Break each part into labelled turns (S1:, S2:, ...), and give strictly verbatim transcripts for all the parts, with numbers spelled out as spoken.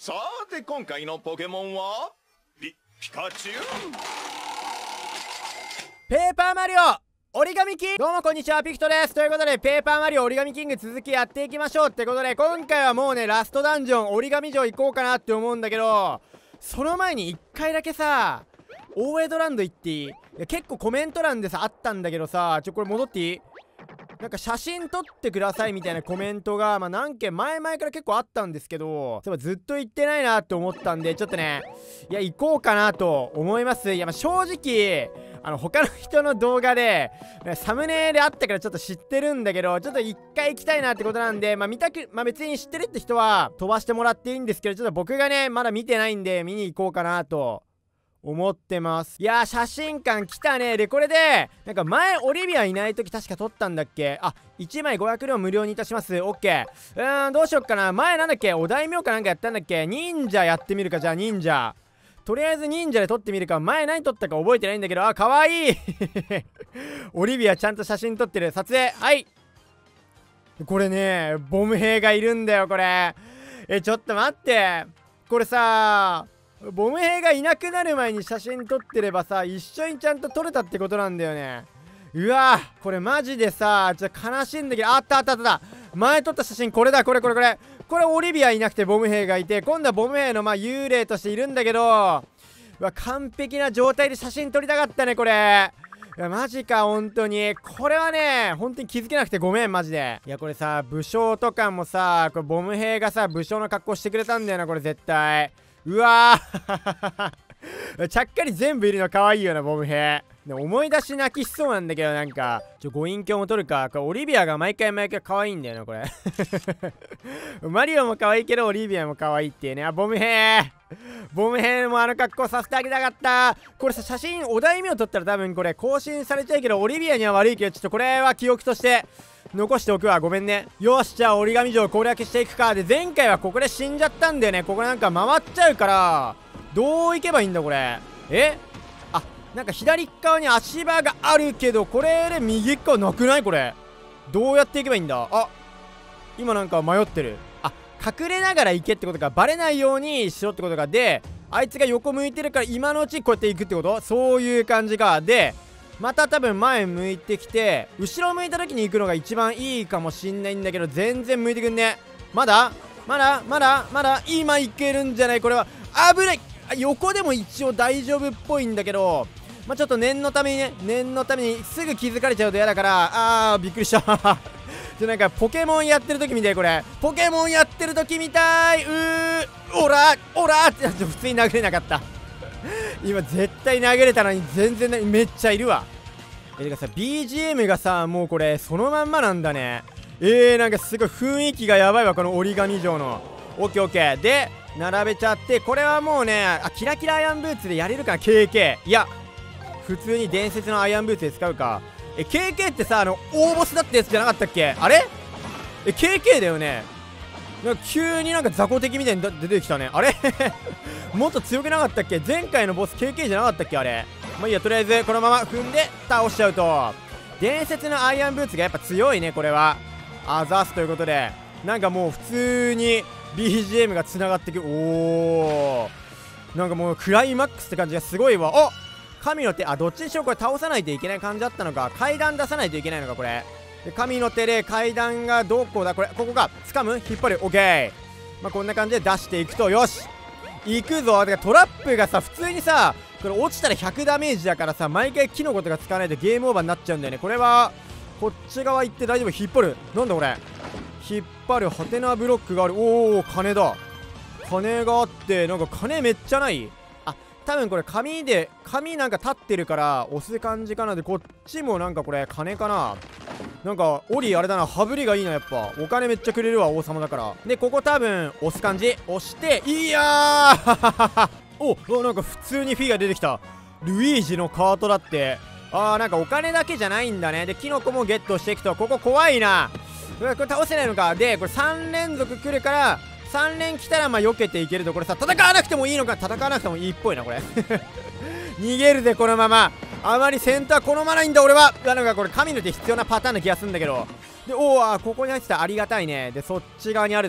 S1: さて今回のポケモンはピピカチュウ。
S2: ペーパーマリオ折り紙キング、どうもこんにちは、ピクトです。ということでペーパーマリオ折り紙キング続きやっていきましょうってことで、今回はもうねラストダンジョン折り紙城行こうかなって思うんだけど、その前にいっかいだけさ大江戸ランド行っていい？いや結構コメント欄でさあったんだけどさ、ちょこれ戻っていい？なんか写真撮ってくださいみたいなコメントが、まあ、何件前々から結構あったんですけど、そういえばずっと行ってないなって思ったんで、ちょっとねいや行こうかなと思います。いやまあ正直あの他の人の動画でサムネであったからちょっと知ってるんだけど、ちょっと一回行きたいなってことなんで、まあ見たくまあ別に知ってるって人は飛ばしてもらっていいんですけど、ちょっと僕がねまだ見てないんで見に行こうかなと思ってます。いやー写真館来たね。でこれでなんか前オリビアいない時確か撮ったんだっけ。あいちまいごひゃく両無料にいたします。オッケー。うーんどうしよっかな。前なんだっけ、お大名かなんかやったんだっけ。忍者やってみるか。じゃあ忍者とりあえず忍者で撮ってみるか。前何撮ったか覚えてないんだけど、あかわいいオリビアちゃんと写真撮ってる。撮影はい。これねボム兵がいるんだよこれ。えちょっと待って、これさボム兵がいなくなる前に写真撮ってればさ一緒にちゃんと撮れたってことなんだよね。うわーこれマジでさちょっと悲しいんだけど、あったあったあった。前撮った写真これだ、これこれこれこれオリビアいなくてボム兵がいて、今度はボム兵のまあ幽霊としているんだけど、うわ完璧な状態で写真撮りたかったねこれ。いやマジか本当にこれはね本当に気づけなくてごめんマジで。いやこれさ武将とかもさこれボム兵がさ武将の格好してくれたんだよなこれ絶対。うわーちゃっかり全部いるの可愛いよなボム兵。で思い出し泣きしそうなんだけど、なんかちょご隠居も撮るか。これオリビアが毎回毎回可愛いんだよなこれマリオも可愛いけどオリビアも可愛いっていうね。あボム兵ボム兵もあの格好させてあげたかった。これさ写真お大名撮ったら多分これ更新されちゃうけどオリビアには悪いけど、ちょっとこれは記憶として残しておくわ、ごめんね。よしじゃあ折り紙城攻略していくか。で前回はここで死んじゃったんだよね。ここなんか回っちゃうからどう行けばいいんだこれ。えあなんか左側に足場があるけど、これで右側なくない？これどうやって行けばいいんだ。あ今なんか迷ってる。あ隠れながら行けってことか、バレないようにしろってことか。であいつが横向いてるから今のうちこうやって行くってこと、そういう感じか。でまた多分前向いてきて後ろ向いた時に行くのが一番いいかもしんないんだけど、全然向いてくんね。まだまだまだまだ今行けるんじゃない？これは危ない。横でも一応大丈夫っぽいんだけど、まあちょっと念のためにね念のためにすぐ気づかれちゃうと嫌だから。あーびっくりしたじゃなんかポケモンやってる時みたい。これポケモンやってる時みたい。うーオラオラって普通に殴れなかった今絶対投げれたのに全然なめっちゃいるわ。えてかさ ビージーエム がさもうこれそのまんまなんだね。えーなんかすごい雰囲気がやばいわこの折り紙城の。オッケーオッケーで並べちゃって、これはもうねあキラキラアイアンブーツでやれるかな ケーケー。いや普通に伝説のアイアンブーツで使うか。え ケーケー ってさあの大ボスだったやつじゃなかったっけ。あれえ ケーケー だよね。なんか急になんか雑魚敵みたいに出てきたね。あれもっと強くなかったっけ。前回のボス ケーケー じゃなかったっけあれ。まあいいやとりあえずこのまま踏んで倒しちゃうと。伝説のアイアンブーツがやっぱ強いねこれは。あざすということでなんかもう普通に ビージーエム がつながってく。おーなんかもうクライマックスって感じがすごいわ。お神の手あどっちにしろこれ倒さないといけない感じだったのか。階段出さないといけないのかこれで。神の手で階段がどこだこれ。ここか掴む引っ張る。オッケー。まあこんな感じで出していくとよし行くぞ。てかトラップがさ普通にさこれ落ちたらひゃくダメージだからさ毎回キノコとか使わないとゲームオーバーになっちゃうんだよね。これはこっち側行って大丈夫。引っ張る。なんだこれ引っ張るハテナブロックがある。おお金だ。金があってなんか金めっちゃない。あ多分これ紙で紙なんか立ってるから押す感じかな。でこっちもなんかこれ金かな。なんかオリあれだな羽振りがいいなやっぱ。お金めっちゃくれるわ王様だから。でここ多分押す感じ押していやーおおなんか普通にフィが出てきた。ルイージのカートだって。あーなんかお金だけじゃないんだね。でキノコもゲットしていくと。ここ怖いな。うわこれ倒せないのか。でこれさん連続来るからさん連来たらまあ避けていけると。これさ戦わなくてもいいのか。戦わなくてもいいっぽいなこれ逃げるぜこのまま。あまり先頭は好まないんだ俺は。なんかこれ神の手必要なパターンな気がするんだけど。でおおここに入ってたありがたいね。でそっち側にあるぞ。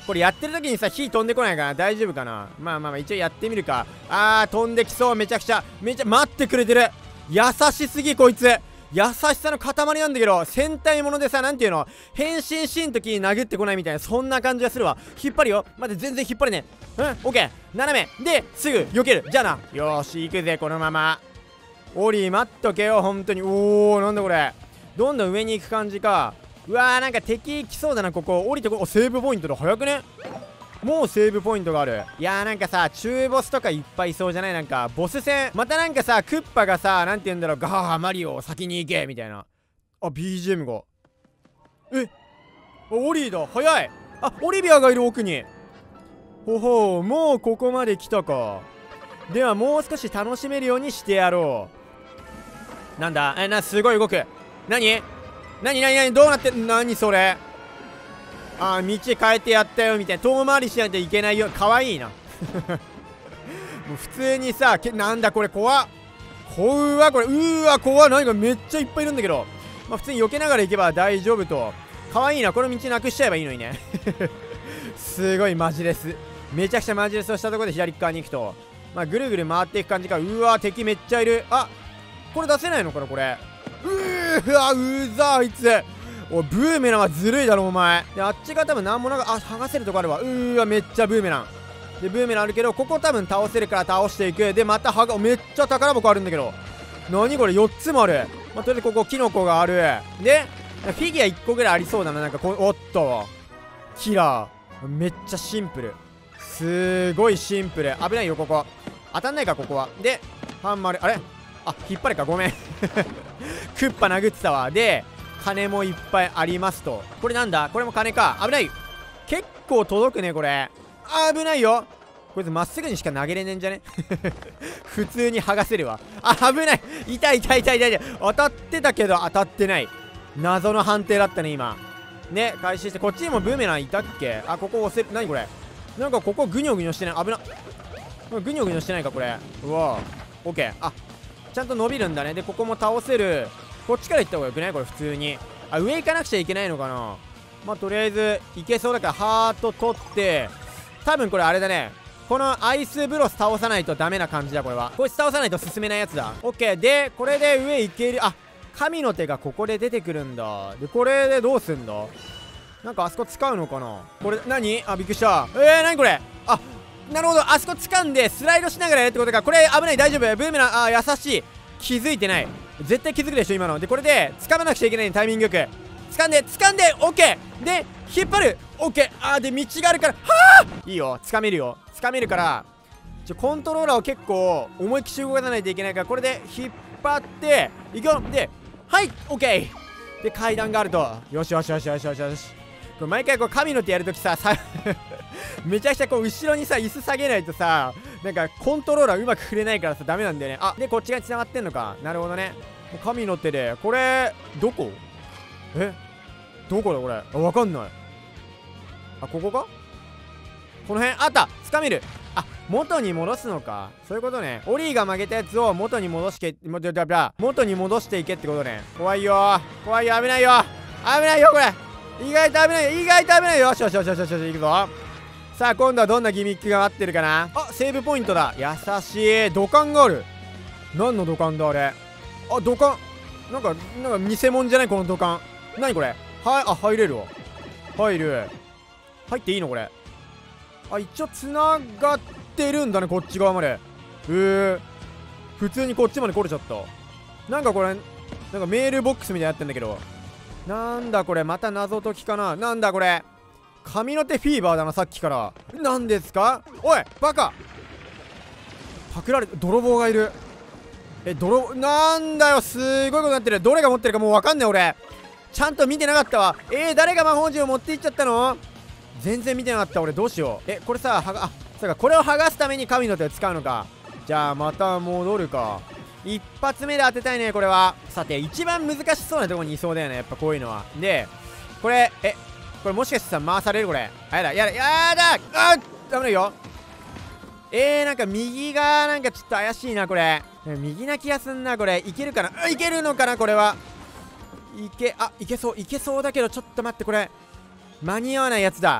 S2: これやってる時にさ火飛んでこないかな。大丈夫かな。まあまあまあ一応やってみるか。あー飛んできそう。めちゃくちゃめちゃ待ってくれてる。優しすぎこいつ。優しさの塊なんだけど、戦隊ものでさ、なんていうの、変身シーンの時に殴ってこないみたいな、そんな感じがするわ。引っ張るよ。待って、全然引っ張るね。うん、オッケー。斜めですぐ避ける。じゃあな。よーし行くぜこのまま。オリー待っとけよ本当に。おーなんだこれ。どんどん上に行く感じか。うわーなんか敵来そうだな。ここ降りてこ。おセーブポイントだ。早くね。もうセーブポイントがある。いやーなんかさ中ボスとかいっぱいいそうじゃない。なんかボス戦またなんかさクッパがさなんて言うんだろう。ガーマリオ先に行けみたいな。あ ビージーエム がえオリーだ。早い。あオリビアがいる奥に。ほほうもうここまで来たか。ではもう少し楽しめるようにしてやろう。なんだえなすごい動く。何何何何どうなってん何それ。あー道変えてやったよみたいな。遠回りしないといけないよ。かわいいなもう普通にさけなんだこれ怖っ。怖っこれ。うーわ怖っ。何かめっちゃいっぱいいるんだけど、まあ普通に避けながら行けば大丈夫と。かわいいな。この道なくしちゃえばいいのにねすごいマジレス。めちゃくちゃマジレスをしたところで左側に行くと、まあぐるぐる回っていく感じか。うわ敵めっちゃいる。あこれ出せないのかなこれ。うーわうざあいつ。おいブーメランはずるいだろお前。であっちが多分なんもなくあ剥がせるとこあるわ。うーわめっちゃブーメランでブーメランあるけど、ここ多分倒せるから倒していく。でまた剥がめっちゃ宝箱あるんだけど、何これよっつもある。まあ、とりあえずここキノコがある。でフィギュアいっこぐらいありそうだな。なんかこおっとキラーめっちゃシンプル。すーごいシンプル。危ないよここ。当たんないかここは。でハンマーあれあ引っ張れかごめんクッパ殴ってたわ。で金もいっぱいありますと。これなんだこれも金か。危ない。結構届くねこれ。あ危ないよこいつ。まっすぐにしか投げれねえんじゃね普通に剥がせるわ。あ危ない。痛い痛い痛い痛い痛い。当たってたけど当たってない。謎の判定だったね今ね。開始してこっちにもブーメランいたっけ。あここ押せる。何これ。なんかここグニョグニョしてない。危なグニョグニョしてないかこれ。うわオッケー。あちゃんと伸びるんだね。でここも倒せる。こっちから行った方がよくないこれ普通に。あ上行かなくちゃいけないのかな。まあとりあえず行けそうだからハート取って、多分これあれだね。このアイスブロス倒さないとダメな感じだこれは。こいつ倒さないと進めないやつだ。オッケー。でこれで上行ける。あ神の手がここで出てくるんだ。でこれでどうすんだ。なんかあそこ使うのかなこれ。何あびっくりした。えー、何これ。あなるほどあそこ掴んでスライドしながらやるってことか。これ危ない。大丈夫ブーメラン。あ優しい。気づいてない。絶対気づくでしょ今の。でこれで掴まなくちゃいけない、タイミングよく掴んで掴んでオッケーで引っ張る。オッケー。あーで道があるからはあいいよ掴めるよ掴めるから。ちょコントローラーを結構思いっきり動かさないといけないから、これで引っ張っていくよ。ではいオッケーで階段があると。よしよしよしよしよしよし。これ毎回こう神の手やるときささめちゃくちゃこう後ろにさ椅子下げないとさなんかコントローラーうまく振れないからさダメなんだよね。あでこっち側に繋がってんのか。なるほどね。神の手でこれどこえどこだこれ。あわかんない。あここかこの辺あった掴める。あ元に戻すのか。そういうことね。オリーが曲げたやつを元に戻して元に戻していけってことね。怖いよ怖いよ危ないよ危ないよこれ。意外と危ないよ意外と危ないよ。よしよしよしよしよしよしいくぞ。さあ今度はどんなギミックが待ってるかな。あセーブポイントだ。優しい。土管がある。何の土管だあれ。あ土管なんかなんか偽物じゃないこの土管。何これ。はいあ入れるわ。入る入っていいのこれ。あ一応つながってるんだねこっち側まで。えー、普通にこっちまで来れちゃった。なんかこれなんかメールボックスみたいになってんだけど、なんだこれ。また謎解きかな。なんだこれ。神の手フィーバーだなさっきから。何ですかおいバカ。パクられ泥棒がいる。え泥なんだよすごいことになってる。どれが持ってるかもうわかんない俺。ちゃんと見てなかったわ。えー、誰が魔法陣を持っていっちゃったの。全然見てなかった俺。どうしよう。えこれさはがあそうかこれを剥がすために神の手を使うのか。じゃあまた戻るか。一発目で当てたいねこれは。さて一番難しそうなところにいそうだよねやっぱこういうのは。でこれえこれもしかしてさ回されるこれ。あやだやだやだあダメだよ。えーなんか右がなんかちょっと怪しいなこれ。右な気がすんなこれ。いけるかな。あいけるのかなこれは。いけあいけそういけそうだけどちょっと待ってこれ間に合わないやつだ。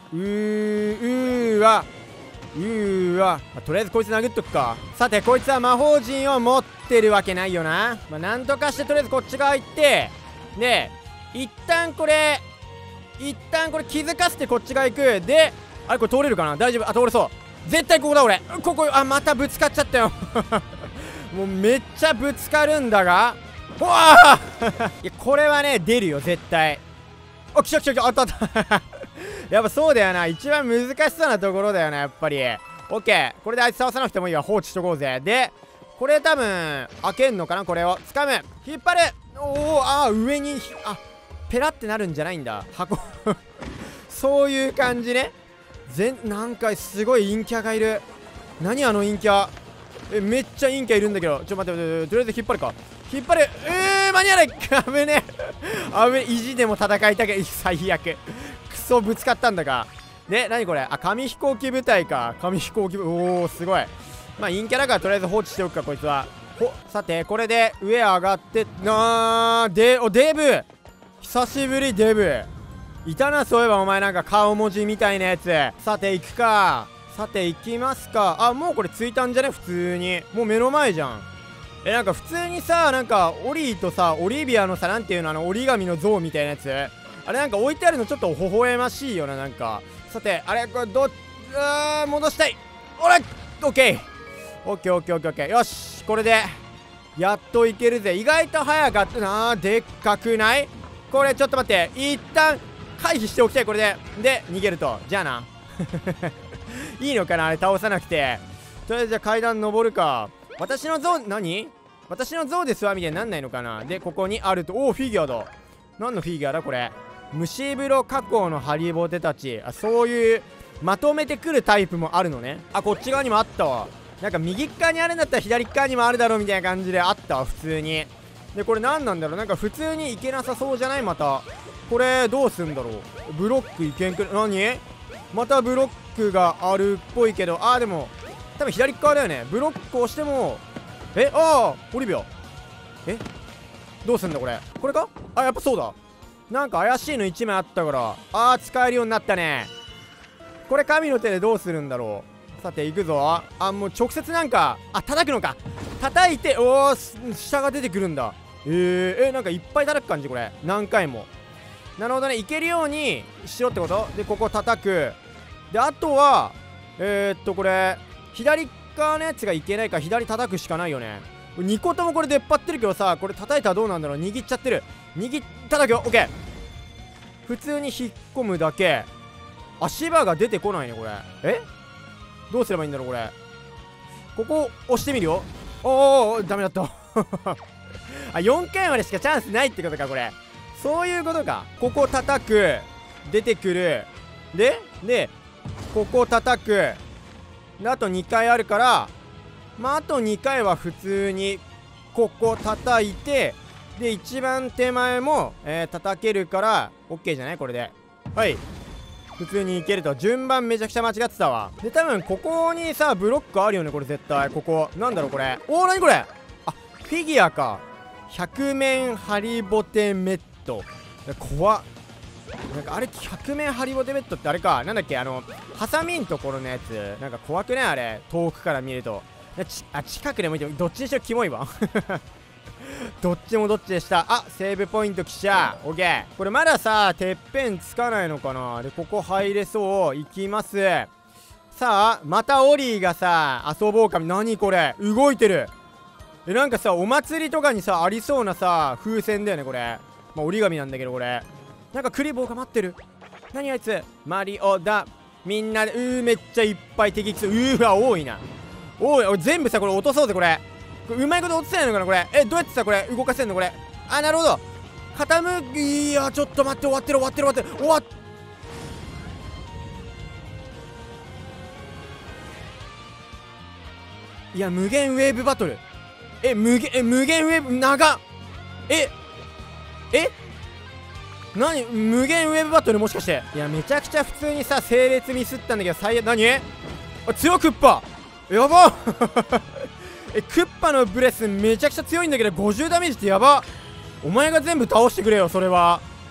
S2: うーうーわうーわ、まあ、とりあえずこいつ殴っとくか。さてこいつは魔法陣を持ってるわけないよな。まあ、なんとかしてとりあえずこっち側行って、で一旦これ一旦これ気づかせてこっち側行く。であれこれ通れるかな、大丈夫。あ通れそう。絶対ここだ俺。ここ、あまたぶつかっちゃったよもうめっちゃぶつかるんだが、うわあいやこれはね出るよ絶対。あ来た来た来た、あったあったやっぱそうだよな、一番難しそうなところだよなやっぱり。オッケー、これであいつ倒さなくてもいいわ、放置しとこうぜ。でこれ多分開けんのかな、これを掴む、引っ張る。おお、あー上にあペラってなるんじゃないんだ箱そういう感じね。ぜなんかすごい陰キャがいる。何あの陰キャ、えめっちゃ陰キャいるんだけど、ちょ待って待って、とりあえず引っ張るか、引っ張る。えー間に合わない危ねえ危ねえ、意地でも戦いたけ最悪クソぶつかったんだが。で何これ、あ紙飛行機部隊か、紙飛行機部、おおすごい。まあ陰キャだからとりあえず放置しておくかこいつは。ほさてこれで上上がってなーで、おデブ久しぶり。デブいたな、そういえばお前なんか顔文字みたいなやつ。さて行くか、さて行きますか。あもうこれ着いたんじゃね、普通にもう目の前じゃん。えなんか普通にさ、なんかオリーとさオリビアのさ、なんていうの、あの折り紙の像みたいなやつ、あれなんか置いてあるのちょっと微笑ましいよな、なんか。さてあれこれどっあー戻したい。おらオッケーオッケーオッケーオッケーオッケー、よしこれでやっといけるぜ。意外と早かったな。でっかくないこれ、ちょっと待って、一旦回避しておきたいこれで。で逃げると、じゃあないいのかなあれ倒さなくて。とりあえずじゃあ階段登るか。私の像何私の像ですわみたいになんないのかな。でここにあると、おおフィギュアだ。何のフィギュアだこれ、蒸し風呂加工のハリボテたち。あそういうまとめてくるタイプもあるのね。あこっち側にもあったわ。なんか右側にあるんだったら左側にもあるだろうみたいな感じであったわ普通に。でこれ何なんだろう、なんか普通にいけなさそうじゃない。またこれどうすんだろう、ブロックいけんく、何またブロックがあるっぽいけど、あーでも多分左側だよね。ブロックをしても、えああオリビア、えどうすんだこれ、これか、あやっぱそうだ。なんか怪しいのいちまいあったから、あー使えるようになったね。これ神の手でどうするんだろう。さて行くぞ。あもう直接なんか、あ叩くのか、叩いて、おお下が出てくるんだ。えー、えなんかいっぱい叩く感じこれ、何回も。なるほどね、いけるようにしろってこと。でここ叩く。であとはえー、っとこれ左側のやつがいけないから左叩くしかないよね。にこともこれ出っ張ってるけどさ、これ叩いたらどうなんだろう。握っちゃってる。握っただけよ。オッケー。普通に引っ込むだけ。足場が出てこないねこれ。えどうすればいいんだろうこれ。ここ押してみるよ。おーおーダメだったあよんかいまでしかチャンスないってことかこれ。そういうことか。ここ叩く、出てくる。ででここ叩く。であとにかいあるから、まああとにかいは普通にここ叩いて、で一番手前も、えー、叩けるから OK じゃないこれで。はい普通にいけると。順番めちゃくちゃ間違ってたわ。で多分ここにさブロックあるよねこれ絶対。ここなんだろうこれ。おお何これ、あフィギュアか。百面ハリボテメット、怖っ。なんかあれ百面ハリボテメットってあれか、なんだっけ、あのハサミんところのやつ。なんか怖くねあれ、遠くから見ると。ちあ近くでもいいけどどっちにしろキモいわどっちもどっちでした。あセーブポイントきちゃう。オッケー。これまださてっぺんつかないのかな。でここ入れそう。いきます。さあまたオリーがさ遊ぼうか。何これ動いてる。えなんかさお祭りとかにさありそうなさ風船だよねこれ。まあ折り紙なんだけどこれ。なんかクリボーが待ってる。何あいつ。マリオだ。みんなでうーめっちゃいっぱい敵来そう。うーわ多いな。おいおい全部さこれ落とそうぜこれ。これうまいこと落とせないのかなこれ。えどうやってさこれ動かせんのこれ。あなるほど傾く。いやちょっと待って、終わってる終わってる終わってる終わっいや無限ウェーブバトル。え無限え無限ウェーブ長っ。ええ何無限ウェーブバトルもしかして。いやめちゃくちゃ普通にさ整列ミスったんだけど最悪。何あ強クッパやばえクッパのブレスめちゃくちゃ強いんだけどごじゅうダメージってやば。お前が全部倒してくれよそれは。え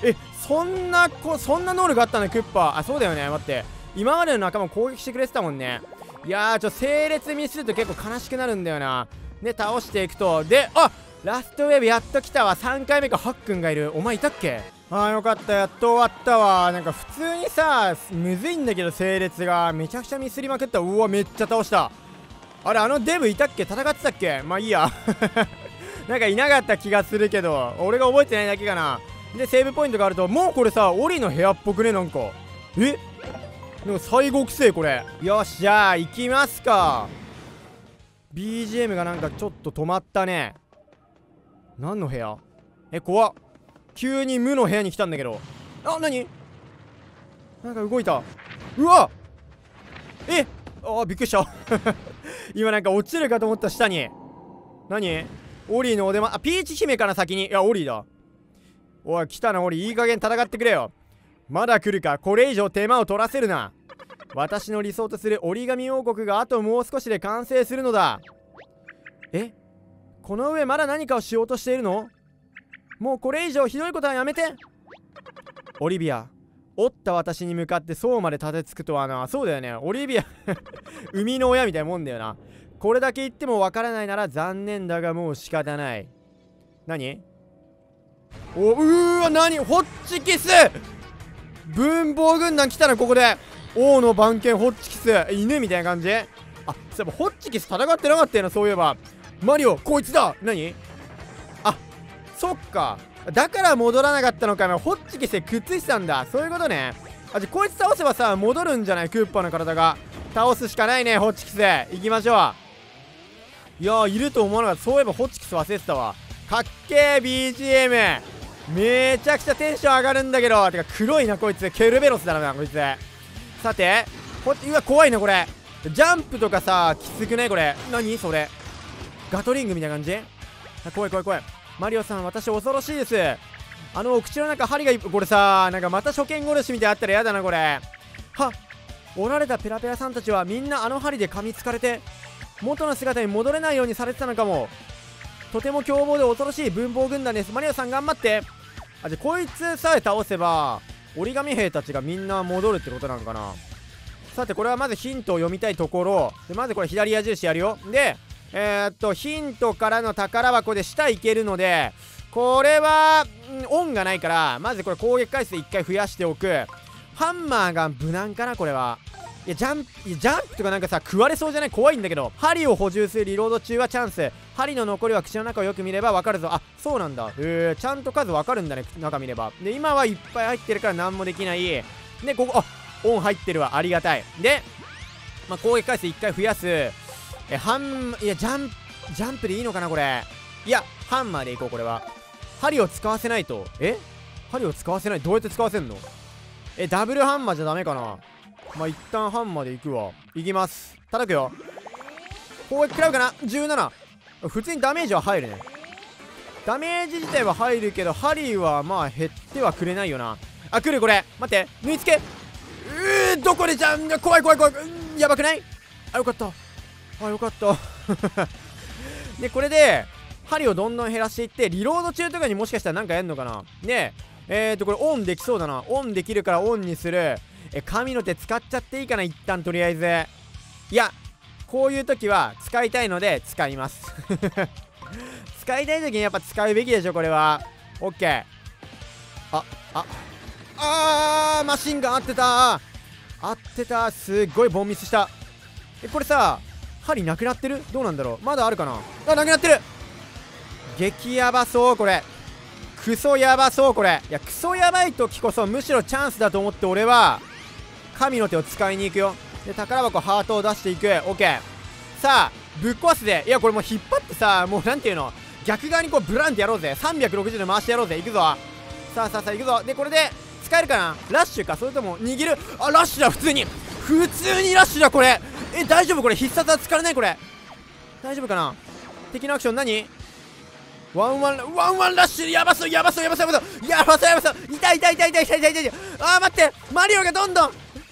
S2: そんなこそんな能力あったねクッパー。あ、そうだよね。待って、今までの仲間攻撃してくれてたもんね。いやー、ちょ整列ミスると結構悲しくなるんだよな。で倒していくと、で、あ、ラストウェーブやっと来たわ。さんかいめか。ハックンがいる。お前いたっけ？あーよかった、やっと終わったわ。なんか普通にさむずいんだけど、整列がめちゃくちゃミスりまくった。うわ、めっちゃ倒した。あれ、あのデブいたっけ？戦ってたっけ？まあいいやなんかいなかった気がするけど、俺が覚えてないだけかな。でセーブポイントがあると、もうこれさオリの部屋っぽくね。なんかえでも最後くせえこれ。よし、じゃあ行きますか。 ビージーエム がなんかちょっと止まったね。何の部屋？え、怖っ。急に無の部屋に来たんだけど。あ、なに？なんか動いた。うわえあ、びっくりした今なんか落ちるかと思った。下に何？オリーのお出ま、あ、ピーチ姫かな先に。いや、オリーだ。おい、来たなオリー。いい加減戦ってくれよ。まだ来るか。これ以上手間を取らせるな。私の理想とする折り紙王国があともう少しで完成するのだ。え、この上まだ何かをしようとしているの？もうこれ以上ひどいことはやめて。オリビア、折った私に向かってそうまで立てつくとはな。そうだよね、オリビア生みの親みたいなもんだよな。これだけ言ってもわからないなら残念だがもう仕方ない。何？お、うーわ、何？ホッチキス文房軍団来たな。ここで王の番犬ホッチキス、犬みたいな感じ。あ、そういえばホッチキス戦ってなかったよな、そういえば。マリオ、こいつだ。何？あ、そっか、だから戻らなかったのかな。ホッチキスでくっついてたんだ。そういうことね。あ、じゃあこいつ倒せばさ戻るんじゃない？クッパの体が。倒すしかないね、ホッチキスで。行きましょう。いやー、いると思わなかった。そういえばホッチキス忘れてたわ。かっけー ビージーエム。めちゃくちゃテンション上がるんだけど。てか黒いなこいつ。ケルベロスだなこいつ。さて、ほうわ、怖いなこれ。ジャンプとかさきつくねこれ。何それ、ガトリングみたいな感じ。あ、怖い怖い怖い。マリオさん、私恐ろしいです。あのお口の中針がいっこれさ、なんかまた初見殺しみたいあったらやだなこれ。はっ、折られたペラペラさんたちはみんなあの針で噛みつかれて元の姿に戻れないようにされてたのかも。とても凶暴で恐ろしい文房軍団です。マリオさん頑張って。あ、じゃあこいつさえ倒せば折り紙兵たちがみんな戻るってことなんかな。さて、これはまずヒントを読みたいところで、まずこれ左矢印やるよ。でえー、っとヒントからの宝箱で下いけるので、これはオンがないから、まずこれ攻撃回数いっかい増やしておく。ハンマーが無難かなこれは。いやジャンプジャンプとかなんかさ食われそうじゃない？怖いんだけど。針を補充するリロード中はチャンス。針の残りは口の中をよく見ればわかるぞ。あ、そうなんだ。へえ、ちゃんと数わかるんだね、中見れば。で今はいっぱい入ってるから何もできない。でここ、あ、オン入ってるわ、ありがたい。で、まあ、攻撃回数いっかい増やす。えハンいやジャンプジャンプでいいのかなこれ。いやハンマーでいこう。これは針を使わせないと。え針を使わせない、どうやって使わせんの？えダブルハンマーじゃダメかな。まあ一旦ハンマーでいくわ。いきます。叩くよ。攻撃食らうかな。じゅうなな。普通にダメージは入るね。ダメージ自体は入るけど針はまあ減ってはくれないよな。あ、来るこれ。待って、縫い付け。うー、どこでじゃん。怖い怖い怖い。うん、やばくない？あ、よかった。あ、よかったでこれで針をどんどん減らしていって、リロード中とかにもしかしたらなんかやんのかな。でえーとこれオンできそうだな。オンできるからオンにする。え神の手使っちゃっていいかな一旦。とりあえずいやこういう時は使いたいので使います使いたい時にやっぱ使うべきでしょこれは。オッケー。あああー、マシンガン合ってた合ってた。すっごいボンミスした。えこれさ針なくなってる？どうなんだろう。まだあるかな。あ、なくなってる。激ヤバそうこれ。クソヤバそうこれ。いやクソヤバい時こそむしろチャンスだと思って俺は神の手を使いに行くよ。で宝箱ハートを出していく。オッケー。さあぶっ壊すで。いやこれもう引っ張ってさ、もうなんていうの、逆側にこうブランってやろうぜ。さんびゃくろくじゅうで回してやろうぜ。いくぞ。さあさあさあいくぞ。でこれで使えるかな。ラッシュか、それとも握る。あ、ラッシュだ。普通に普通にラッシュだこれ。え大丈夫これ。必殺は使われないこれ。大丈夫かな。敵のアクション何？ワンワンワンワンラッシュ。やばそうやばそうやばそうやばそうやばそうやばそう。痛い痛い痛い痛い痛い痛い痛い。あー待って、マリオがどんどんこ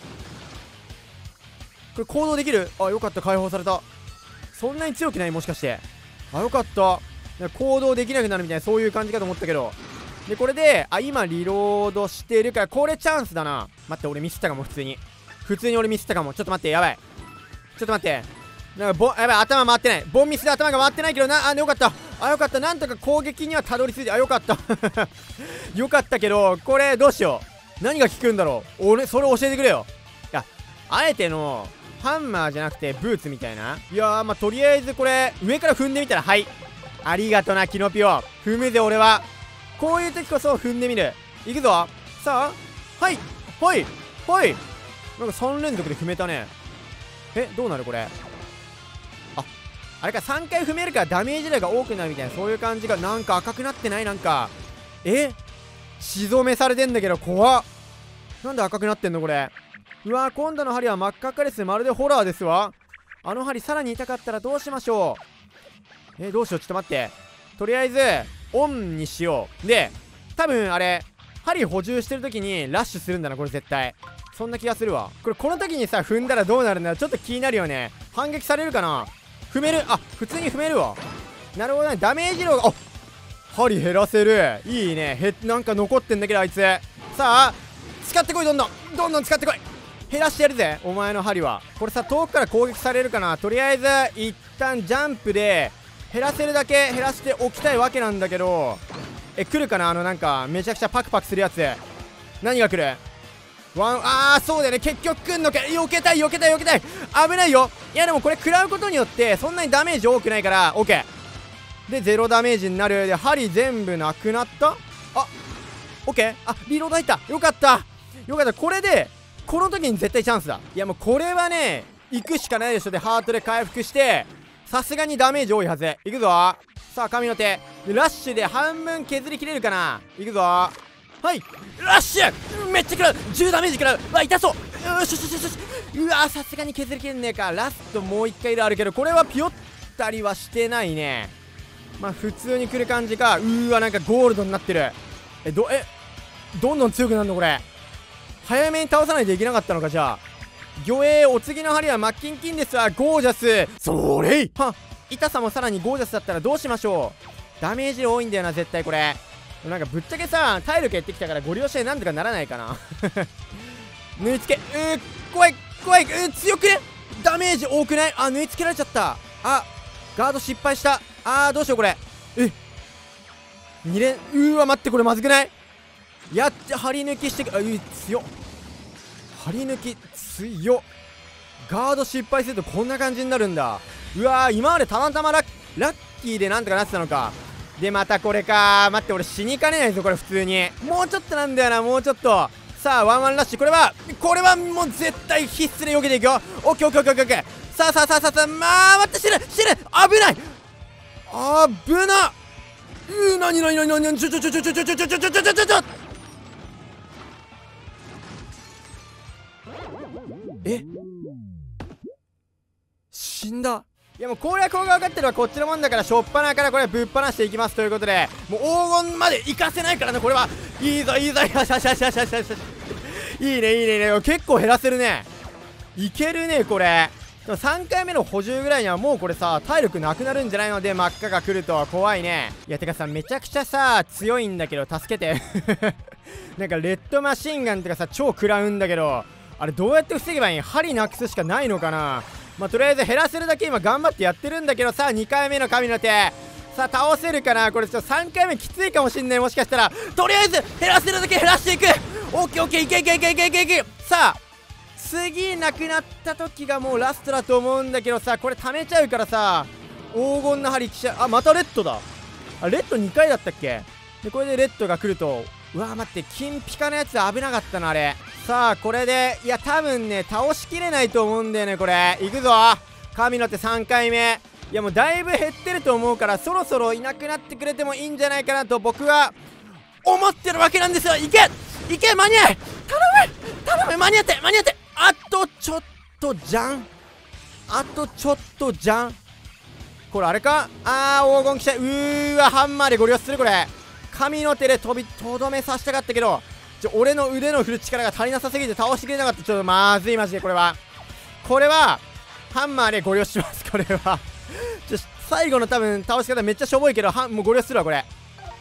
S2: れ行動できる。あ、よかった、解放された。そんなに強くないもしかして。あ、よかった。行動できなくなるみたいなそういう感じかと思ったけど。 でこれで、あ、今リロードしてるから、これチャンスだな。待って、俺ミスったかも。普通に普通に俺ミスったかも。ちょっと待って、やばい。ちょっと待って、なんかボやばい、頭回ってない。ボンミスで頭が回ってないけどな。あ、よかった。あ、よかった。なんとか攻撃にはたどり着いて、あ、よかったよかったけど、これどうしよう。何が効くんだろう。俺それ教えてくれよ。いや、あえてのハンマーじゃなくてブーツみたいな。いやー、まあとりあえずこれ上から踏んでみたら、はい、ありがとなキノピオ。踏むぜ俺は。こういう時こそ踏んでみる。いくぞ。さあ、はいはいはい。なんかさん連続で踏めたね。え、どうなるこれ。あ、あれか、さんかい踏めるからダメージ量が多くなるみたいな、そういう感じが。なんか赤くなってない？なんかえ血染めされてんだけど、怖っ。なんで赤くなってんのこれ。うわー、今度の針は真っ赤っかです。まるでホラーですわ。あの針さらに痛かったらどうしましょう。え、どうしよう。ちょっと待って、とりあえずオンにしよう。で多分あれ針補充してる時にラッシュするんだなこれ絶対。そんな気がするわ。これこの時にさ踏んだらどうなるんだ。ちょっと気になるよね。反撃されるかな。踏める。あ、普通に踏めるわ。なるほどね。ダメージ量が、あ、針減らせる。いいね。へ、なんか残ってんだけどあいつ。さあ使ってこい。どんどんどんどん使ってこい。減らしてやるぜお前の針は。これさ遠くから攻撃されるかな。とりあえず一旦ジャンプで減らせるだけ減らしておきたいわけなんだけど、え、来るかな。あのなんかめちゃくちゃパクパクするやつ。何が来る。ワン、あーそうだよね。結局来んのか。避けたい避けたい避けたい。危ないよ。いやでもこれ食らうことによってそんなにダメージ多くないから OK でゼロダメージになる。で針全部なくなった。あ、 OK。 あ、リロード入った。よかったよかった。これでこの時に絶対チャンスだ。いやもうこれはね行くしかないでしょ。でハートで回復してさすがにダメージ多いはず。いくぞ。さあ神の手でラッシュで半分削りきれるかな。いくぞ。はいラッシュ。めっちゃ食らう。じゅうダメージ食らう。うわ痛そう。よしよしよしよし。うわさすがに削りきれんねえか。ラストもう一回であるけどこれはピヨったりはしてないね。まあ普通に来る感じか。うーわなんかゴールドになってる。えどえどんどん強くなるのこれ。早めに倒さないといけなかったのか。じゃあ魚影お次の針はマッキンキンですわ。ゴージャス。それいは痛さもさらにゴージャスだったらどうしましょう。ダメージ多いんだよな絶対これ。なんかぶっちゃけさ体力減ってきたからご利用してなんとかならないかな縫い付け。うー怖い怖い。うー強くね。ダメージ多くない。あ縫い付けられちゃった。あガード失敗した。あーどうしようこれ。えに連。うーわ待ってこれまずくない。やって張り抜きしてく。あう強っ。張り抜き強っ。ガード失敗するとこんな感じになるんだ。うわー今までたまたまラッラッキーでなんとかなってたのか。でまたこれか。待って俺死にかねないぞこれ普通に。もうちょっとなんだよなもうちょっと。さあワンワンラッシュ。これはこれはもう絶対必須で避けていくよ。オッケーオッケーオッケーオッケー。さあさあさあさあさあまあ待って死ぬ死ぬ。危ない危な。うーなになになになになにちょちょちょちょちょちょちょちょちょちょちょちょちょちょ。え死んだ。いやもう攻略法が分かってるはこっちのもんだからしょっぱなからこれぶっ放していきますということで、もう黄金まで行かせないからねこれは。いいぞいいぞよしよしよしよしよしよし。いいねいいねいいね。結構減らせるね。いけるねこれ。でもさんかいめの補充ぐらいにはもうこれさ体力なくなるんじゃないので真っ赤が来ると怖いね。いやてかさめちゃくちゃさ強いんだけど助けてなんかレッドマシンガンとかさ超食らうんだけどあれどうやって防げばいいん。針なくすしかないのかな。まあとりあえず減らせるだけ今頑張ってやってるんだけどさにかいめの神の手さあ倒せるかなこれ。ちょっとさんかいめきついかもしんない。もしかしたらとりあえず減らせるだけ減らしていく。オッケーオッケーいけいけいけいけいけいけ。さあ次なくなった時がもうラストだと思うんだけどさこれ溜めちゃうからさ黄金の針きちゃう。あまたレッドだ。あレッドにかいだったっけ。でこれでレッドが来るとうわー待って金ピカのやつ危なかったなあれ。さあこれでいや多分ね倒しきれないと思うんだよねこれ。いくぞ神の手さんかいめ。いやもうだいぶ減ってると思うからそろそろいなくなってくれてもいいんじゃないかなと僕は思ってるわけなんですよ。いけいけ間に合い頼む頼む間に合って間に合って。あとちょっとじゃんあとちょっとじゃん。これあれか。あー黄金来た。うーわハンマーでゴリ押しするこれ。神の手で飛びとどめさせたかったけどちょ俺の腕の振る力が足りなさすぎて倒してくれなかった。ちょっとまずいマジでこれはこれはハンマーでゴリ押ししますこれはちょ最後の多分倒し方めっちゃしょぼいけどはもうゴリ押しするわこれ。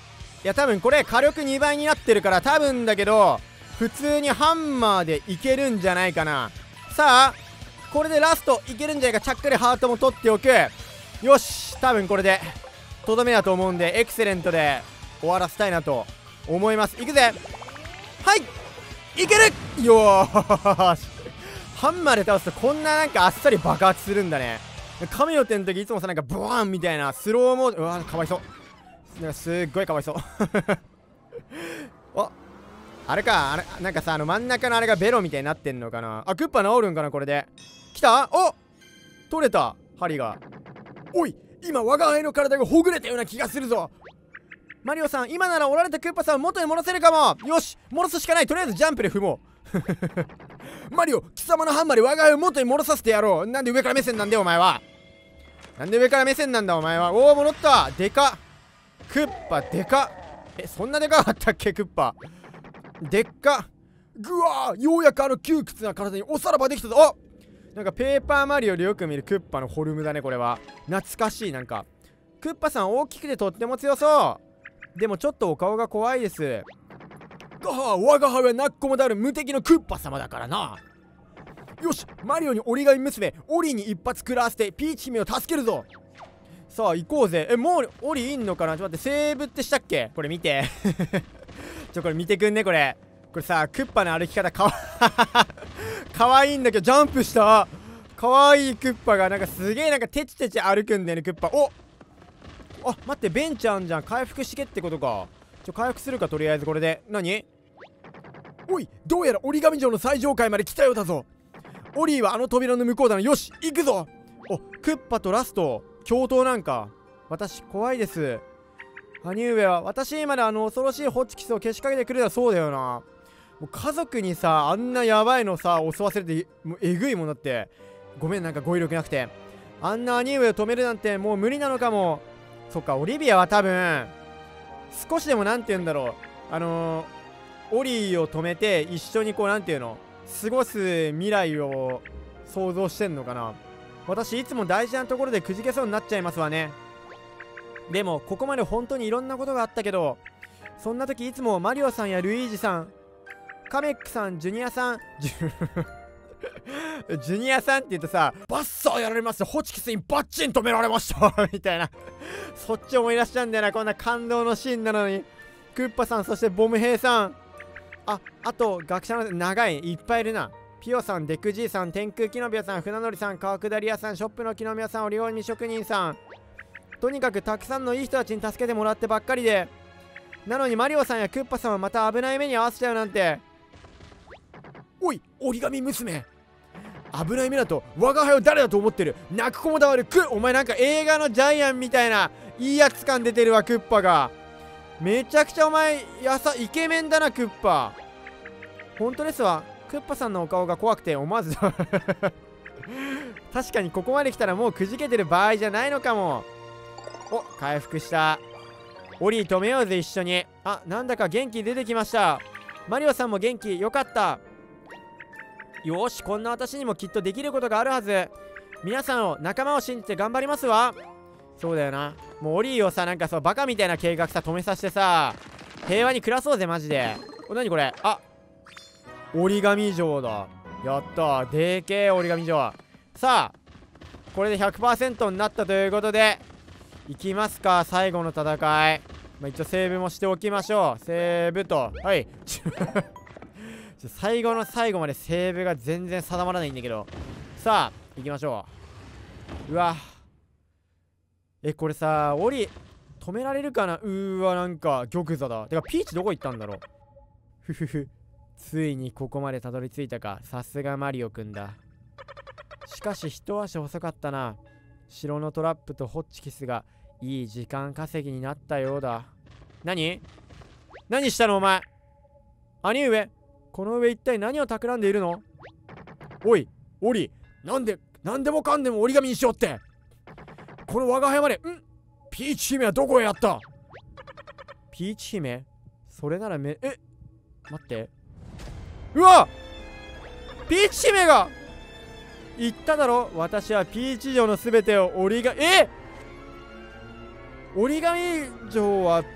S2: いや多分これ火力にばいになってるから多分だけど普通にハンマーでいけるんじゃないかな。さあこれでラストいけるんじゃないか。ちゃっかりハートも取っておく。よし、多分これでとどめだと思うんでエクセレントで終わらせたいなと思います。いくぜ。はいいける。よーしハンマーで倒すとこんななんかあっさり爆発するんだね。カメオテの時いつもさなんかブワーンみたいなスローモー、うわかわいそう、なんかすっごいかわいそうああれか、あれなんかさあの真ん中のあれがベロみたいになってんのかな。あクッパ治るんかなこれで。来た。お取れた針が。おい今我が輩の体がほぐれたような気がするぞ。マリオさん今なら折られたクッパさんを元に戻せるかも。よし戻すしかない。とりあえずジャンプで踏もうマリオ貴様のハンマーで我が輩を元に戻させてやろう。なんで上から目線なんだよお前は。なんで上から目線なんだお前は。おお戻った。でかっクッパでかっ。えそんなでかかったっけクッパ。でっか。ぐわーようやくあの窮屈な体におさらばできたぞ。あなんかペーパーマリオでよく見るクッパのフォルムだねこれは。懐かしい。なんかクッパさん大きくてとっても強そう。でもちょっとお顔が怖いです。がは我が輩はなっこもだる無敵のクッパ様だからな。よしマリオに折り紙娘オリに一発食らわせてピーチ姫を助けるぞ。さあ行こうぜ。えもうオリいんのかな。ちょっと待ってセーブってしたっけこれ見てちょこれ見てくんねこれ。これさクッパの歩き方かわかわいいんだけどジャンプした。かわいいクッパがなんかすげえなんかテチテチ歩くんだよねクッパ。おあ待ってベンチあんじゃん。回復しけってことか。ちょ回復するかとりあえずこれで。何おいどうやら折り紙城の最上階まで来たようだぞ。オリーはあの扉の向こうだな。よし行くぞ。おクッパとラスト共闘なんか。私怖いです。兄上は私にまであの恐ろしいホチキスをけしかけてくれたそうだよな。もう家族にさあんなやばいのさ襲わせるってもうえぐいもんだって。ごめんなんか語彙力なくて。あんな兄上を止めるなんてもう無理なのかも。そっかオリビアは多分少しでもなんて言うんだろうあのー、オリーを止めて一緒にこうなんていうの過ごす未来を想像してんのかな。私いつも大事なところでくじけそうになっちゃいますわね。でもここまで本当にいろんなことがあったけどそんな時いつもマリオさんやルイージさんカメックさんジュニアさんジュニアさんって言うとさバッサーやられましたホチキスにバッチン止められましたみたいなそっち思い出しちゃうんだよな。こんな感動のシーンなのに。クッパさんそしてボム兵さんああと学者の長いいっぱいいるな。ピオさんデクジーさん天空キノビアさん船乗りさん川下り屋さんショップの木の宮さんオリオンミ職人さん。とにかくたくさんのいい人たちに助けてもらってばっかりでなのにマリオさんやクッパさんはまた危ない目に遭わせちゃうなんて。おい折り紙娘危ない目だと我が輩を誰だと思ってる。泣く子も黙るクお前なんか映画のジャイアンみたいないいやつ感出てるわクッパが。めちゃくちゃお前やさイケメンだなクッパ。本当ですわ。クッパさんのお顔が怖くて思わず確かにここまで来たらもうくじけてる場合じゃないのかも。お回復した。オリー止めようぜ一緒に。あなんだか元気出てきました。マリオさんも元気よかった。よしこんな私にもきっとできることがあるはず。皆さんを仲間を信じて頑張りますわ。そうだよな。もうオリーをさなんかそうバカみたいな計画さ止めさせてさ平和に暮らそうぜマジで。お何これ。あ折り紙城だ。やったーでけえ折り紙城。さあこれで ひゃくパーセント になったということでいきますか最後の戦い。まあ、一応セーブもしておきましょう。セーブとはい最後の最後までセーブが全然定まらないんだけど。さあ行きましょう。うわえこれさオリ止められるかな。うーわなんか玉座だ。てかピーチどこ行ったんだろう。ふふふついにここまでたどり着いたか。さすがマリオくんだ。しかし一足遅かったな。城のトラップとホッチキスがいい時間稼ぎになったようだ。何何したのお前。兄上この上一体何を企んでいるの。おいオリなんで何でもかんでも折り紙にしようって。この我が輩までんピーチ姫はどこへやった。ピーチ姫それならめえ待ってうわピーチ姫が言っただろ私はピーチ城のすべてを折り紙え折り紙城はピ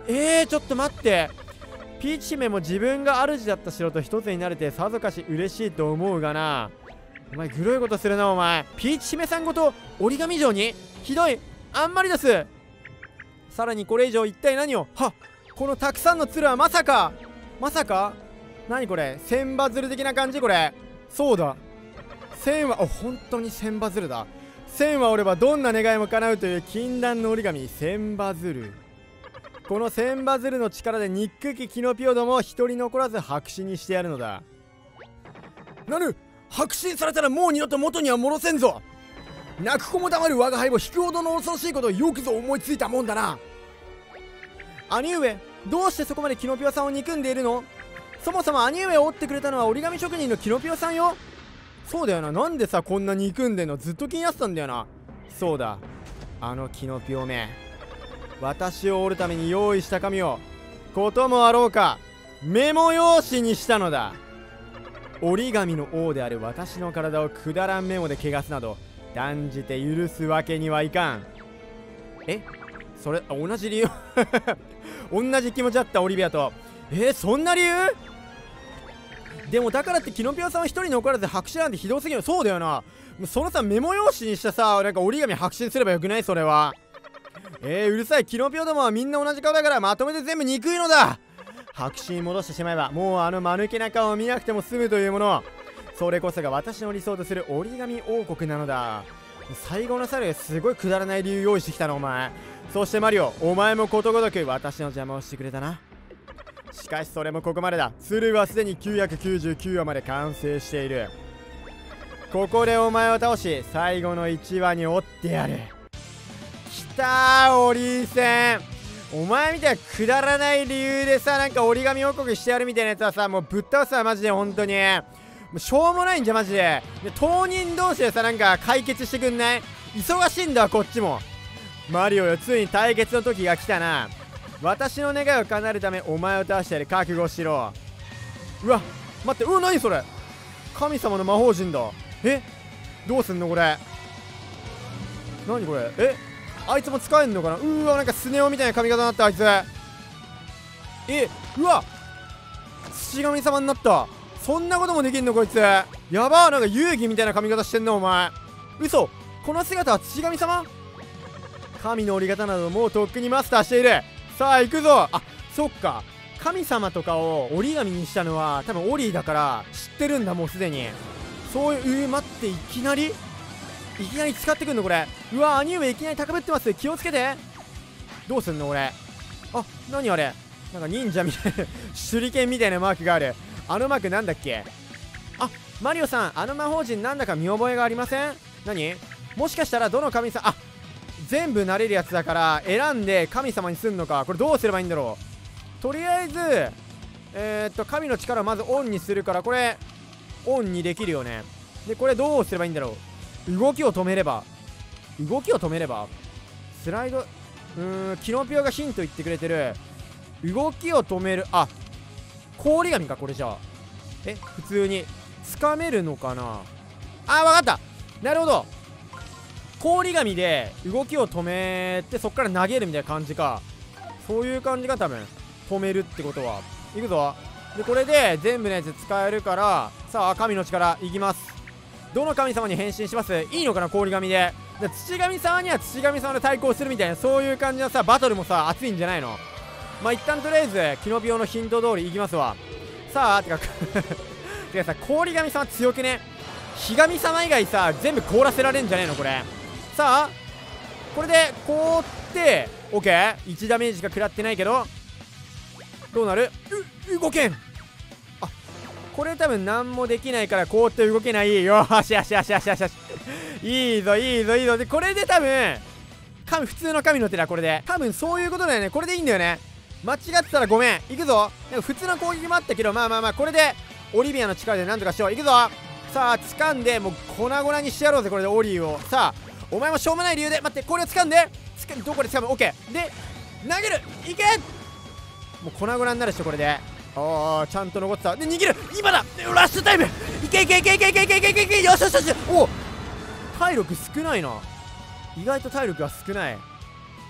S2: えー、ちょっと待って。ピーチ姫も自分が主だった城と一つになれてさぞかし嬉しいと思うがな。お前グロいことするなお前。ピーチ姫さんごと折り紙城にひどい。あんまりです。さらにこれ以上一体何を。はっ、このたくさんの鶴はまさかまさか何これ、千羽鶴的な感じこれ。そうだ、千羽、あ、本当に千羽鶴だ。千羽おればどんな願いも叶うという禁断の折り紙、千羽鶴。この千羽鶴の力で憎きキノピオども一人残らず白紙にしてやるのだ。なる、白紙にされたらもう二度と元には戻せんぞ。泣く子も黙る我が輩も引くほどの恐ろしいことをよくぞ思いついたもんだな。兄上、どうしてそこまでキノピオさんを憎んでいるの。そもそも兄上を折ってくれたのは折り紙職人のキノピオさんよ。そうだよな、なんでさこんな憎んでんの、ずっと気になってたんだよな。そうだ、あのキノピオめ、私を折るために用意した紙をこともあろうかメモ用紙にしたのだ。折り紙の王である私の体をくだらんメモで汚すなど断じて許すわけにはいかん。え、それ同じ理由同じ気持ちだったオリビアと。えー、そんな理由。でもだからってキノピオさんは一人残らず白紙なんてひどすぎる。そうだよな、そのさメモ用紙にしたさなんか折り紙白紙にすればよくないそれは。えー、うるさい。キノピオどもはみんな同じ顔だからまとめて全部憎いのだ。白紙に戻してしまえばもうあの間抜けな顔を見なくても済むというもの。それこそが私の理想とする折り紙王国なのだ。最後の猿すごいくだらない理由用意してきたのお前。そしてマリオ、お前もことごとく私の邪魔をしてくれたな。しかしそれもここまでだ。鶴はすでにきゅうひゃくきゅうじゅうきゅうわまで完成している。ここでお前を倒し最後のいちわに折ってやる。きたー、オリーセン。お前みたいなくだらない理由でさなんか折り紙王国してやるみたいなやつはさもうぶっ倒すわマジで。本当にもうしょうもないんじゃマジで。で当人同士でさなんか解決してくんない。忙しいんだわこっちも。マリオよ、ついに対決の時が来たな。私の願いを叶えるためお前を倒してやる。覚悟しろ。うわ待って、うわ何それ、神様の魔法陣だ。えどうすんのこれ、何これ、えあいつも使えんのかな。うわなんかスネ夫みたいな髪型になったあいつ。えうわ土神様になった。そんなこともできんのこいつ。やばー、なんか遊戯みたいな髪型してんのお前。嘘、この姿は土神様。神の折り方などもうとっくにマスターしている。さあ行くぞ。あ、そっか、神様とかを折り紙にしたのは多分オリーだから知ってるんだもうすでに。そういう、うー、待って、いきなりいきなり使ってくんのこれ。うわ兄上いきなり高ぶってます。気をつけて。どうすんの俺。あ、何あれ、なんか忍者みたいな手裏剣みたいなマークがある。あのマークなんだっけ。あ、マリオさん、あの魔法陣なんだか見覚えがありません。何、もしかしたらどの神様、あ、全部なれるやつだから選んで神様にすんのか。これどうすればいいんだろう。とりあえずえー、っと神の力をまずオンにするから、これオンにできるよね。でこれどうすればいいんだろう。動きを止めれば動きを止めればスライド、うーん、キノピオがヒント言ってくれてる。動きを止める、あ、氷紙かこれ。じゃあえ普通に掴めるのかな。あー、わかった、なるほど。氷紙で動きを止めてそっから投げるみたいな感じか。そういう感じが多分止めるってことは。いくぞ。でこれで全部のやつ使えるから、さあ神の力いきます。どの神様に変身します。いいのかな氷紙で。で土神様には土神様で対抗するみたいな、そういう感じのさバトルもさ熱いんじゃないの。まあ一旦とりあえずキノピオのヒント通りいきますわ。さあてかてかさ氷神様強くね。火神様以外さ全部凍らせられんじゃねえのこれ。さあこれで凍って OK、 いちダメージしか食らってないけどどうなる。う動けん。あ、これ多分何もできないから凍って動けない。よーしよしよしよしよしよしいいぞいいぞいいぞ。でこれで多分神、普通の神の手だ。これで多分そういうことだよね。これでいいんだよね。間違ってたらごめん。いくぞ。なんか普通の攻撃もあったけど、まあまあまあこれでオリビアの力でなんとかしよう。いくぞ。さあ掴んでもう粉々にしてやろうぜこれでオリーを。さあお前もしょうもない理由で待って、これを掴んでつかどこで掴む。 OK で投げる。いけ。もう粉々になるでしょこれで。ああちゃんと残ってた。で逃げる。今だラッシュタイム。いけいけいけいけいけいけいけいけいけ。よしよしよし。お体力少ないな。意外と体力が少ない。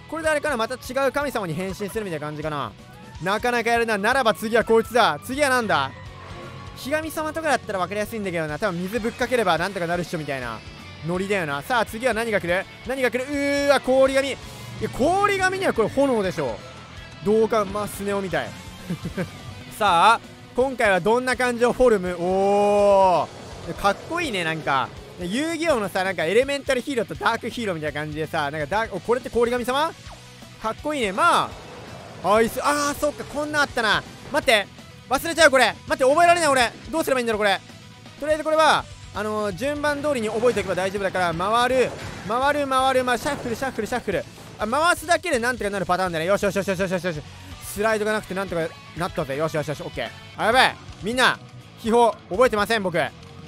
S2: これであれかな、また違う神様に変身するみたいな感じかな。なかなかやるな。ならば次はこいつだ。次はなんだ、ひがみ様とかだったら分かりやすいんだけどな。多分水ぶっかければなんとかなるっしょみたいなノリだよな。さあ次は何が来る、何が来る。うーわ氷神。いや氷神にはこれ炎でしょ。どうかまあスネ夫みたいさあ今回はどんな感じのフォルム。おーかっこいいね。なんか遊戯王のさ、なんかエレメンタルヒーローとダークヒーローみたいな感じでさ、なんかダーク、これって氷神様かっこいいね。まあアイス、あーそっか、こんなあったな。待って忘れちゃうこれ。待って覚えられない俺。どうすればいいんだろうこれ。とりあえずこれはあのー、順番通りに覚えておけば大丈夫だから、回る回る回る、まあ、シャッフルシャッフルシャッフル、あ回すだけでなんとかなるパターンだね。よしよしよしよしよしよしよし、スライドがなくてなんとかなったぜ。よしよしよし、オッケー。あやばい、みんな秘宝覚えてません僕。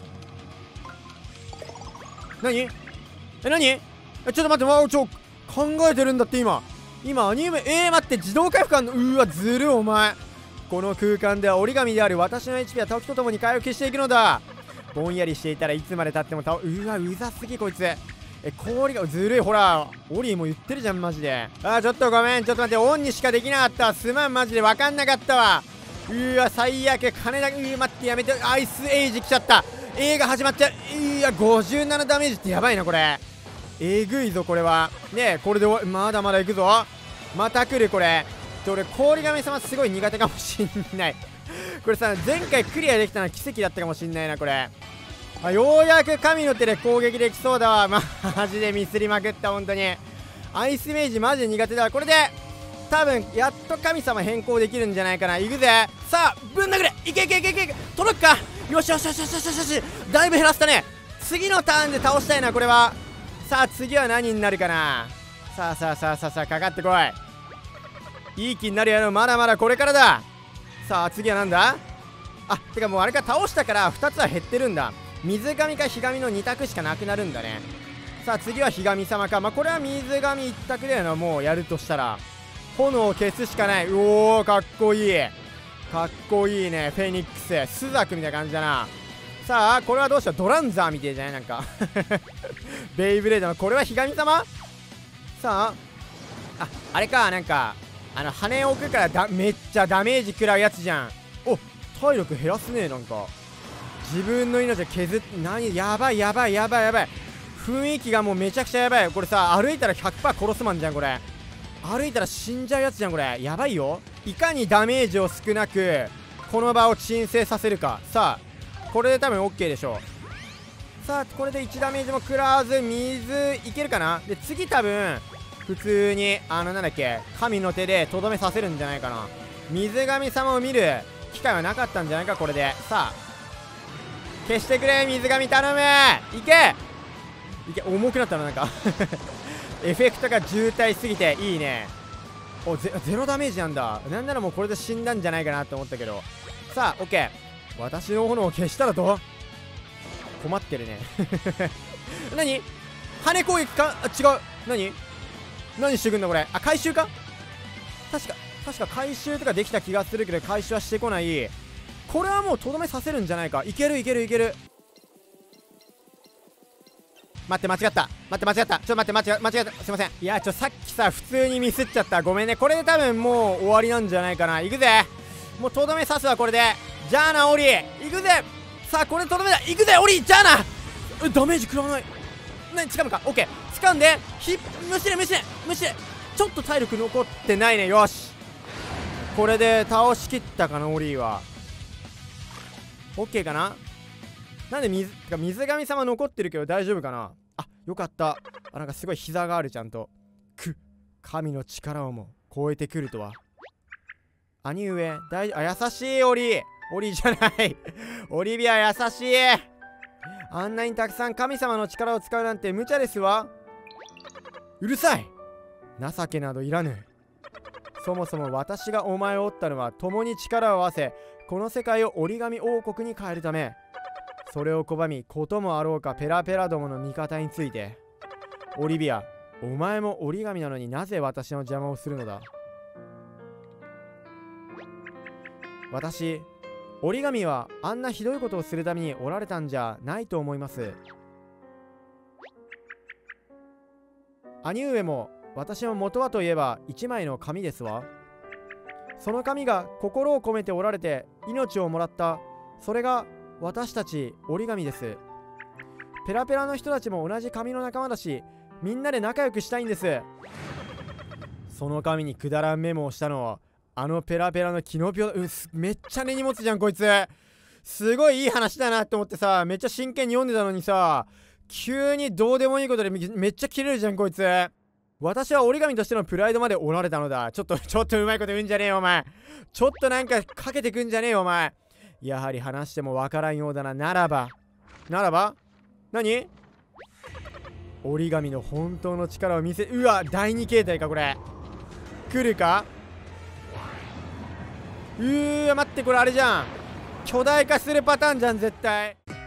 S2: 何え何えちょっと待って、わちょ考えてるんだって今今アニメ。えー、待って、自動回復あんの。うーわずるお前。この空間では折り紙である私の エイチピー は時とともに回復していくのだ。ぼんやりしていたらいつまでたっても倒、うわうざすぎこいつ。え氷がずるい。ほらオリーも言ってるじゃんマジで。あーちょっとごめん、ちょっと待って、オンにしかできなかったわ。すまんマジで分かんなかったわ。うーわ最悪。金だ。うー待ってやめて。アイスエイジ来ちゃった。映画始まっちゃう。いやごじゅうななダメージってやばいなこれ。えぐいぞこれは。ねえこれでまだまだいくぞ。また来るこれ。ちょ俺氷神様すごい苦手かもしんないこれさ前回クリアできたのは奇跡だったかもしんないなこれ。あようやく神の手で攻撃できそうだわ。まマジでミスりまくった。本当にアイスイメージマジで苦手だわ。これで多分やっと神様変更できるんじゃないかな。いくぜ。さあぶん殴れ。いけいけいけいけ。届くか。よしよしよしよしよしよし。だいぶ減らしたね。次のターンで倒したいなこれは。さあ次は何になるかな。さあさあさあさあさあかかってこい。いい気になるやろ。まだまだこれからだ。さあ次はなんだ。あてかもうあれか、倒したからふたつは減ってるんだ。水神か火神のに択しかなくなるんだね。さあ次は火神様か。まあこれは水神一択だよな。もうやるとしたら炎を消すしかない。うおーかっこいいかっこいいね。フェニックススザクみたいな感じだな。さあこれはどうしよう。ドランザーみたいじゃないなんかベイブレードのこれは火神様。さあああれか、なんかあの羽を置くからだめっちゃダメージ食らうやつじゃん。お体力減らすね。なんか自分の命を削って何。やばいやばいやばいやばい。雰囲気がもうめちゃくちゃやばい。これさ歩いたら ひゃくパーセント 殺すマンじゃんこれ。歩いたら死んじゃうやつじゃんこれ。やばいよ。いかにダメージを少なくこの場を鎮静させるか。さあこれで多分 OK でしょう。さあこれでいちダメージも食らわず水いけるかな。で次多分普通にあのなんだっけ神の手でとどめさせるんじゃないかな。水神様を見る機会はなかったんじゃないかこれで。さあ消してくれ水神頼む。いけいけ。重くなったななんかエフェクトが渋滞すぎていいね。お ゼ, ゼロダメージなんだ。なんならもうこれで死んだんじゃないかなと思ったけど。さあ OK。 私の炎を消したらと困ってるね何羽攻撃か。あ違う。何何してくんだこれ。あ回収か。確か確か回収とかできた気がするけど回収はしてこない。これはもうとどめさせるんじゃないか。いけるいけるいける。待って間違った。待って間違った。ちょっと待って間違間違えた。すいません。いやちょさっきさ普通にミスっちゃった。ごめんね。これで多分もう終わりなんじゃないかな。いくぜ。もうとどめさすわこれで。じゃあなオリいくぜ。さあこれでとどめだ。いくぜオリじゃあな。えダメージ食らわない。何掴むか。オッケー掴んでひ無視ね無視ね無視ね。ちょっと体力残ってないね。よしこれで倒しきったかなオリーは。オッケーかな。なんで水か水神様残ってるけど大丈夫かな。あよかった。あなんかすごい膝があるちゃんと。く神の力をも超えてくるとは。兄上大あ優しいオリー。オリーじゃないオリビア優しい。あんなにたくさん神様の力を使うなんて無茶ですわ。うるさい。情けなどいらぬ。そもそも私がお前を追ったのは共に力を合わせこの世界を折り紙王国に変えるため。それを拒みこともあろうかペラペラどもの味方について。オリビアお前も折り紙なのになぜ私の邪魔をするのだ。私折り紙はあんなひどいことをするためにおられたんじゃないと思います。兄上も私も元はといえば一枚の紙ですわ。その紙が心を込めて折られて命をもらった、それが私たち折り紙です。ペラペラの人たちも同じ紙の仲間だし、みんなで仲良くしたいんです。その紙にくだらんメモをしたのはあのペラペラのキノピオ。うん、めっちゃ根に持つじゃんこいつ。すごいいい話だなって思ってさ、めっちゃ真剣に読んでたのにさ、急にどうでもいいことでめっちゃキレるじゃんこいつ。私は折り紙としてのプライドまで折られたのだ。ちょっとちょっとうまいこと言うんじゃねえよお前。ちょっとなんかかけてくんじゃねえよお前。やはり話してもわからんようだな。ならばならば何、折り紙の本当の力を見せ、うわだいに形態かこれ。来るか。うーわ待って、これあれじゃん、巨大化するパターンじゃん絶対。